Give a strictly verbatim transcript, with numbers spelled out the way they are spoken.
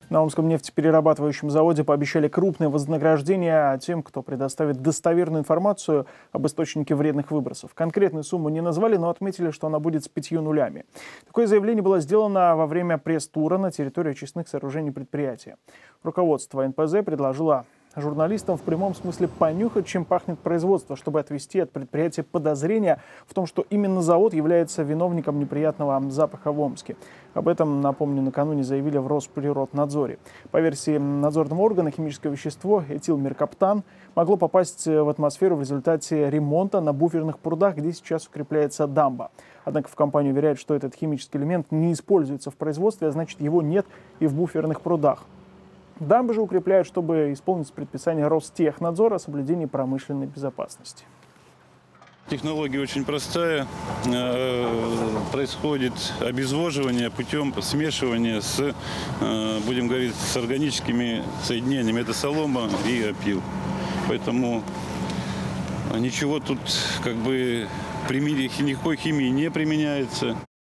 На Омском нефтеперерабатывающем заводе пообещали крупное вознаграждение тем, кто предоставит достоверную информацию об источнике вредных выбросов. Конкретную сумму не назвали, но отметили, что она будет с пятью нулями. Такое заявление было сделано во время пресс-тура на территории очистных сооружений предприятия. Руководство эн пэ зэ предложило журналистам в прямом смысле понюхать, чем пахнет производство, чтобы отвести от предприятия подозрения в том, что именно завод является виновником неприятного запаха в Омске. Об этом, напомню, накануне заявили в Росприроднадзоре. По версии надзорного органа, химическое вещество этилмеркаптан могло попасть в атмосферу в результате ремонта на буферных прудах, где сейчас укрепляется дамба. Однако в компании уверяют, что этот химический элемент не используется в производстве, а значит, его нет и в буферных прудах. Дамбы же укрепляют, чтобы исполнить предписание Ростехнадзора о соблюдении промышленной безопасности. Технология очень простая. Происходит обезвоживание путем смешивания с, будем говорить, с органическими соединениями. Это солома и опил. Поэтому ничего тут как бы никакой химии не применяется.